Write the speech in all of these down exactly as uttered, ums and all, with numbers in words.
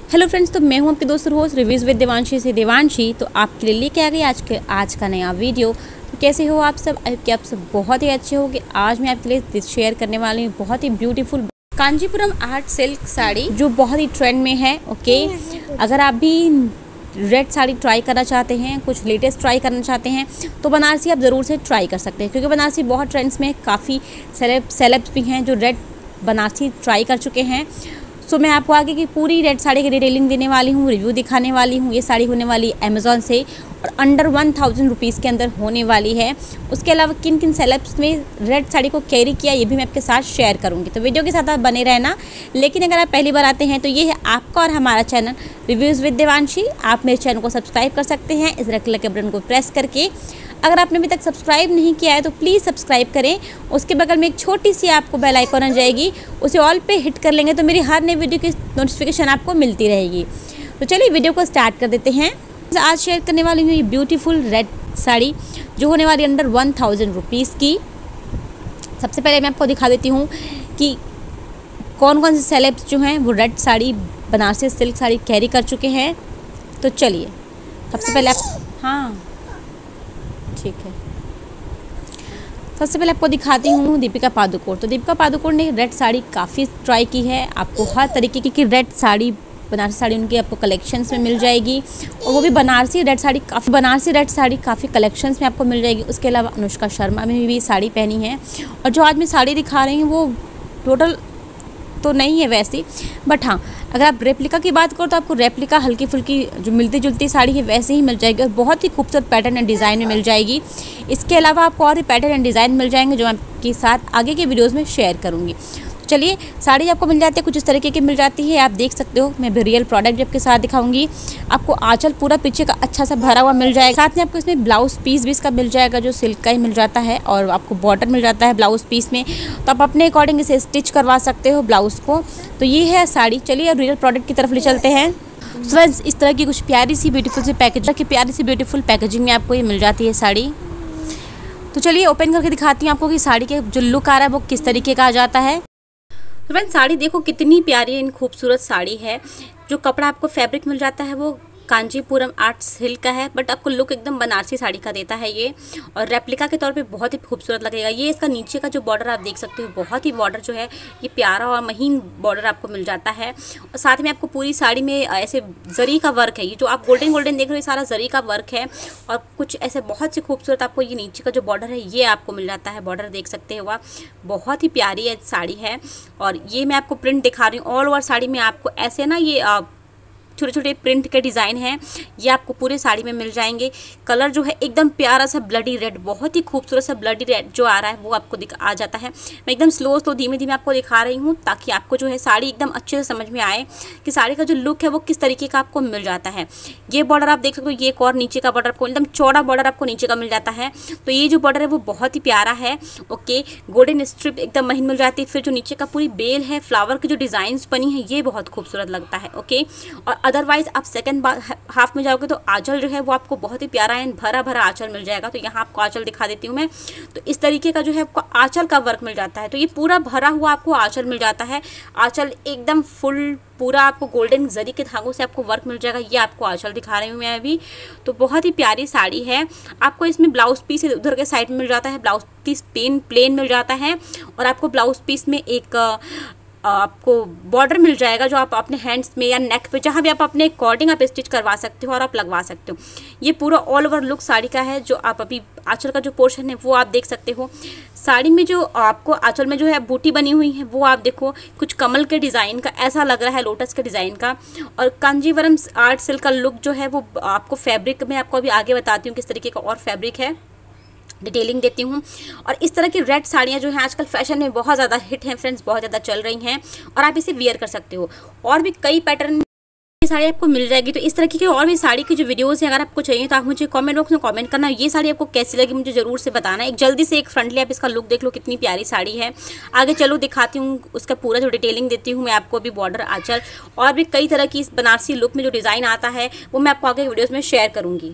Hello friends, तो मैं हूं आपके दोस्त होस्ट रिव्यूज़ विद देवांशी से देवांशी। तो आपके लिए लेके आ गई आज के आज का नया वीडियो। तो कैसे हो आप सब? कि आप सब बहुत ही अच्छे हो। कि आज मैं आपके लिए शेयर करने वाली हूँ बहुत ही beautiful Kanchipuram art silk sari जो बहुत ही ट्रेंड में है। ओके, अगर आप भी रेड साड़ी ट्राई करना चाहते हैं, कुछ लेटेस्ट ट्राई करना चाहते हैं, तो बनारसी आप ज़रूर से ट्राई कर सकते हैं, क्योंकि बनारसी बहुत ट्रेंड्स में काफ़ी सेलेब सेलेब्स भी हैं जो रेड बनारसी ट्राई कर चुके हैं। सो so, मैं आपको आगे की पूरी रेड साड़ी की डिटेलिंग देने वाली हूँ, रिव्यू दिखाने वाली हूँ। ये साड़ी होने वाली अमेज़ॉन से और अंडर वन थाउजेंड रुपीज़ के अंदर होने वाली है। उसके अलावा किन किन सेलेब्स में रेड साड़ी को कैरी किया, ये भी मैं आपके साथ शेयर करूँगी। तो वीडियो के साथ आप बने रहना। लेकिन अगर आप पहली बार आते हैं तो ये है आपका और हमारा चैनल रिव्यूज़ विद देवांशी। आप मेरे चैनल को सब्सक्राइब कर सकते हैं इस रेड कलर के बटन को प्रेस करके। अगर आपने अभी तक सब्सक्राइब नहीं किया है तो प्लीज़ सब्सक्राइब करें। उसके बगल में एक छोटी सी आपको बेल आइकन आ जाएगी, उसे ऑल पे हिट कर लेंगे तो मेरी हर नई वीडियो की नोटिफिकेशन आपको मिलती रहेगी। तो चलिए वीडियो को स्टार्ट कर देते हैं। आज शेयर करने वाली हूँ ये ब्यूटीफुल रेड साड़ी जो होने वाली अंडर वन थाउजेंड रुपीज़ की। सबसे पहले मैं आपको दिखा देती हूँ कि कौन कौन से सेलेब्स जो हैं वो red sari Banarasi silk sari carry कर चुके हैं। तो चलिए सबसे पहले आप हाँ ठीक है सबसे पहले आपको दिखाती हूँ दीपिका पादुकोण। तो दीपिका पादुकोण ने रेड साड़ी काफ़ी ट्राई की है। आपको हर तरीके की रेड साड़ी बनारसी साड़ी उनकी आपको कलेक्शंस में मिल जाएगी, और वो भी बनारसी रेड साड़ी काफ़ी बनारसी रेड साड़ी काफ़ी कलेक्शंस में आपको मिल जाएगी। उसके अलावा अनुष्का शर्मा ने भी साड़ी पहनी है, और जो आज मैं साड़ी दिखा रही हूँ वो टोटल तो नहीं है वैसी, बट हाँ अगर आप रेप्लिका की बात करो तो आपको रेप्लिका हल्की फुल्की जो मिलती जुलती साड़ी है वैसे ही मिल जाएगी, और बहुत ही खूबसूरत पैटर्न एंड डिज़ाइन में मिल जाएगी। इसके अलावा आपको और भी पैटर्न एंड डिज़ाइन मिल जाएंगे जो मैं आपके साथ आगे के वीडियोज़ में शेयर करूँगी। चलिए साड़ी आपको मिल जाती है, कुछ इस तरीके की मिल जाती है, आप देख सकते हो। मैं भी रियल प्रोडक्ट आपके साथ दिखाऊंगी। आपको आंचल पूरा पीछे का अच्छा सा भरा हुआ मिल जाएगा, साथ में आपको इसमें ब्लाउज पीस भी इसका मिल जाएगा जो सिल्क का ही मिल जाता है, और आपको बॉर्डर मिल जाता है ब्लाउज पीस में। तो आप अपने अकॉर्डिंग इसे स्टिच करवा सकते हो ब्लाउज़ को। तो ये है साड़ी। चलिए रियल प्रोडक्ट की तरफ ले चलते हैं। फ्रेंड्स, इस तरह की कुछ प्यारी सी ब्यूटीफुल सी पैकेज की प्यारी सी ब्यूटीफुल पैकेजिंग में आपको ये मिल जाती है साड़ी। तो चलिए ओपन करके दिखाती हूँ आपको कि साड़ी के जो लुक आ रहा है वो किस तरीके का आ जाता है। तो फ्रेंड्स, साड़ी देखो कितनी प्यारी एंड खूबसूरत साड़ी है। जो कपड़ा आपको फैब्रिक मिल जाता है वो कांजीपुरम आर्ट सिल्क का है, बट आपको लुक एकदम बनारसी साड़ी का देता है ये, और रेप्लिका के तौर पे बहुत ही खूबसूरत लगेगा। ये इसका नीचे का जो बॉर्डर आप देख सकते हो, बहुत ही बॉर्डर जो है ये प्यारा और महीन बॉर्डर आपको मिल जाता है। और साथ में आपको पूरी साड़ी में ऐसे जरी का वर्क है, ये जो आप गोल्डन गोल्डन देख रहे हो ये सारा जरी का वर्क है, और कुछ ऐसे बहुत से खूबसूरत आपको ये नीचे का जो बॉर्डर है ये आपको मिल जाता है। बॉर्डर देख सकते हो आप, बहुत ही प्यारी है साड़ी है। और ये मैं आपको प्रिंट दिखा रही हूँ, ऑल ओवर साड़ी में आपको ऐसे ना ये छोटे छोटे प्रिंट के डिज़ाइन हैं, ये आपको पूरे साड़ी में मिल जाएंगे। कलर जो है एकदम प्यारा सा ब्लडी रेड, बहुत ही खूबसूरत सा ब्लडी रेड जो आ रहा है वो आपको दिख आ जाता है। मैं एकदम स्लो स्लो धीमे धीमे आपको दिखा रही हूँ ताकि आपको जो है साड़ी एकदम अच्छे से समझ में आए कि साड़ी का जो लुक है वो किस तरीके का आपको मिल जाता है। ये बॉर्डर आप देख सकते हो, ये एक और नीचे का बॉर्डर आपको एकदम चौड़ा बॉर्डर आपको नीचे का मिल जाता है। तो ये जो बॉर्डर है वो बहुत ही प्यारा है। ओके, गोल्डन स्ट्रिप एकदम महीन मिल जाती है। फिर जो नीचे का पूरी बेल है, फ्लावर की जो डिज़ाइंस बनी है ये बहुत खूबसूरत लगता है। ओके, और अदरवाइज आप सेकंड हाफ में जाओगे तो आंचल जो है वो आपको बहुत ही प्यारा एंड भरा भरा आंचल मिल जाएगा। तो यहाँ आपको आंचल दिखा देती हूँ मैं। तो इस तरीके का जो है आपको आंचल का वर्क मिल जाता है। तो ये पूरा भरा हुआ आपको आंचल मिल जाता है। आंचल एकदम फुल पूरा आपको गोल्डन जरी के धागों से आपको वर्क मिल जाएगा। ये आपको आंचल दिखा रही हूँ मैं अभी। तो बहुत ही प्यारी साड़ी है। आपको इसमें ब्लाउज पीस उधर के साइड में मिल जाता है, ब्लाउज पीस पेन प्लेन मिल जाता है, और आपको ब्लाउज पीस में एक आपको बॉर्डर मिल जाएगा जो आप अपने हैंड्स में या नेक पे जहाँ भी आप अपने अकॉर्डिंग आप स्टिच करवा सकते हो और आप लगवा सकते हो। ये पूरा ऑल ओवर लुक साड़ी का है। जो आप अभी आंचल का जो पोर्शन है वो आप देख सकते हो। साड़ी में जो आपको आंचल में जो है बूटी बनी हुई है वो आप देखो, कुछ कमल के डिज़ाइन का ऐसा लग रहा है, लोटस के डिज़ाइन का। और कांजीवरम आर्ट सिल्क का लुक जो है वो आपको फैब्रिक में आपको अभी आगे बताती हूँ किस तरीके का और फैब्रिक है, डिटेलिंग देती हूँ। और इस तरह की रेड साड़ियाँ जो हैं आजकल फैशन में बहुत ज़्यादा हिट हैं फ्रेंड्स, बहुत ज़्यादा चल रही हैं, और आप इसे वियर कर सकते हो। और भी कई पैटर्न की साड़ी आपको मिल जाएगी। तो इस तरीके की और भी साड़ी की जो वीडियोस हैं अगर आपको चाहिए तो आप मुझे कमेंट बॉक्स में कमेंट करना, ये साड़ी आपको कैसी लगी मुझे ज़रूर से बताना। एक जल्दी से एक फ्रंटली आप इसका लुक देख लो, कितनी प्यारी साड़ी है। आगे चलो दिखाती हूँ उसका पूरा जो डिटेलिंग देती हूँ मैं आपको अभी। बॉर्डर, आंचल और भी कई तरह की इस बनारसी लुक में जो डिज़ाइन आता है वो मैं आपको आगे वीडियोज़ में शेयर करूँगी।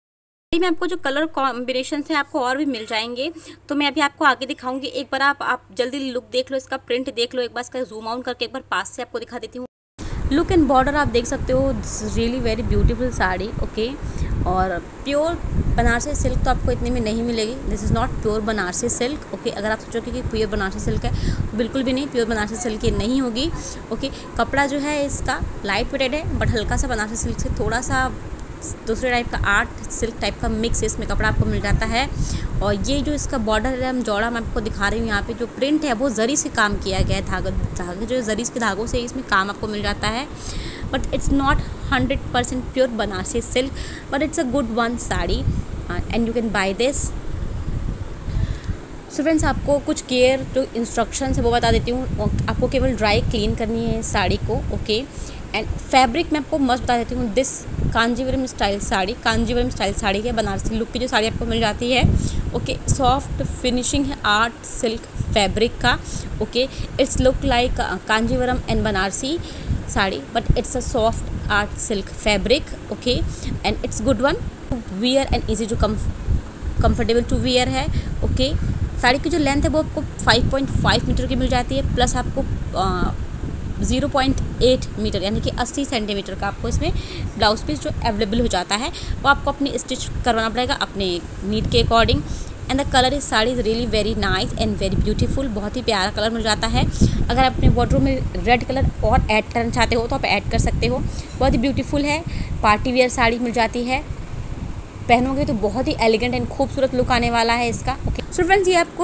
में आपको जो कलर कॉम्बिनेशन है आपको और भी मिल जाएंगे, तो मैं अभी आपको आगे दिखाऊंगी। एक बार आप आप जल्दी लुक देख लो, इसका प्रिंट देख लो, एक बार इसका जूम आउट करके एक बार पास से आपको दिखा देती हूँ। लुक एंड बॉर्डर आप देख सकते हो, really very beautiful sari. Okay, और प्योर बनारसी सिल्क तो आपको इतने में नहीं मिलेगी। This is not pure Banarasi silk. Okay, अगर आप सोचोगे कि प्योर बनारसी सिल्क है, तो बिल्कुल भी नहीं, प्योर बनारसी सिल्क ये नहीं होगी। ओके, कपड़ा जो है इसका लाइट वेटेड है, बट हल्का सा बनारसी सिल्क से थोड़ा सा दूसरे टाइप का आर्ट सिल्क टाइप का मिक्स इसमें कपड़ा आपको मिल जाता है। और ये जो इसका बॉर्डर है, हम जौड़ा मैं आपको दिखा रही हूँ, यहाँ पे जो प्रिंट है वो जरी से काम किया गया है, धागा धागे जो जरी के धागों से इसमें काम आपको मिल जाता है। But it's not hundred percent pure Banarasi silk, but it's a good one sari and you can buy this. So friends, आपको कुछ केयर जो इंस्ट्रक्शन है वो बता देती हूँ। आपको केवल ड्राई क्लीन करनी है साड़ी को। ओके, एंड फैब्रिक मैं आपको मस्त बता देती हूँ। This Kanjeevaram style sari, Kanjeevaram style sari है, बनारसी लुक की जो साड़ी आपको मिल जाती है। ओके, सॉफ्ट फिनिशिंग है आर्ट सिल्क फैब्रिक का। Okay, it's look like Kanjeevaram and Banarasi sari, but it's a soft art silk fabric. Okay, and it's good one to wear and easy to come comfortable to wear है। Okay, sari की जो length है वो आपको five point five metre की मिल जाती है, plus आपको ज़ीरो पॉइंट एट मीटर यानी कि अस्सी सेंटीमीटर का आपको इसमें ब्लाउज पीस जो अवेलेबल हो जाता है, वो आपको अपनी स्टिच करवाना पड़ेगा अपने नीड के according. And the colour is sari is really very nice and very beautiful, बहुत ही प्यारा कलर मिल जाता है। अगर आप अपने वार्डरोब में रेड कलर और ऐड करना चाहते हो तो आप ऐड कर सकते हो। बहुत ही ब्यूटीफुल है, पार्टी वेयर साड़ी मिल जाती है, पहनोगे तो बहुत ही एलिगेंट एंड खूबसूरत लुक आने वाला है इसका। ओके, सो फ्रेंड्स, ये आपको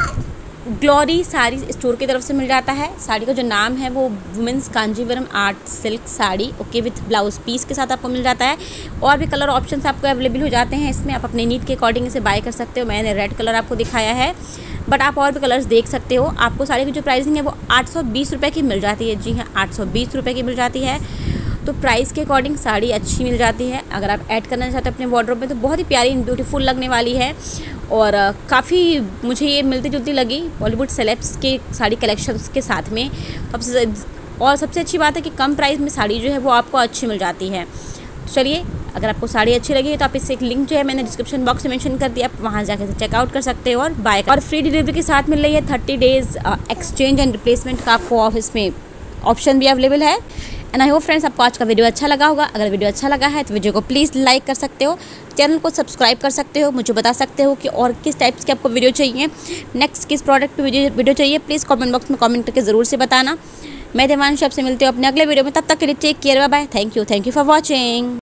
ग्लोरी साड़ी स्टोर की तरफ से मिल जाता है। साड़ी का जो नाम है वो women's Kanjeevaram art silk sari. Okay, with blouse piece के साथ आपको मिल जाता है। और भी कलर ऑप्शंस आपको अवेलेबल हो जाते हैं इसमें, आप अपने नीड के अकॉर्डिंग इसे बाय कर सकते हो। मैंने रेड कलर आपको दिखाया है, बट आप और भी कलर्स देख सकते हो। आपको साड़ी की जो प्राइसिंग है वो आठ सौ बीस रुपये की मिल जाती है। जी हाँ, आठ सौ बीस रुपये की मिल जाती है। तो प्राइस के अकॉर्डिंग साड़ी अच्छी मिल जाती है। अगर आप ऐड करना चाहते हो अपने वार्डरोब में तो बहुत ही प्यारी एंड ब्यूटीफुल लगने वाली है। और काफ़ी मुझे ये मिलती जुलती लगी बॉलीवुड सेलेब्स के साड़ी कलेक्शंस के साथ में। सबसे और सबसे अच्छी बात है कि कम प्राइस में साड़ी जो है वो आपको अच्छी मिल जाती है। चलिए, अगर आपको साड़ी अच्छी लगी तो आप इससे एक लिंक जो है मैंने डिस्क्रिप्शन बॉक्स में मेंशन कर दिया, आप वहाँ जाकर चेकआउट कर सकते हो और बाय। और फ्री डिलीवरी के साथ मिल रही है thirty days exchange and replacement का आपको ऑफिस में ऑप्शन भी अवेलेबल है। एंड आई होप फ्रेंड्स आपको आज का वीडियो अच्छा लगा होगा। अगर वीडियो अच्छा लगा है तो वीडियो को प्लीज़ लाइक कर सकते हो, चैनल को सब्सक्राइब कर सकते हो, मुझे बता सकते हो कि और किस टाइप्स की आपको वीडियो चाहिए, नेक्स्ट किस प्रोडक्ट पे वीडियो वीडियो चाहिए, प्लीज़ कमेंट बॉक्स में कमेंट करके ज़रूर से बताना। मैं देवांशी आपसे मिलती हूँ अपने अगले वीडियो में, तब तक के लिए take care, bye bye, thank you thank you for watching.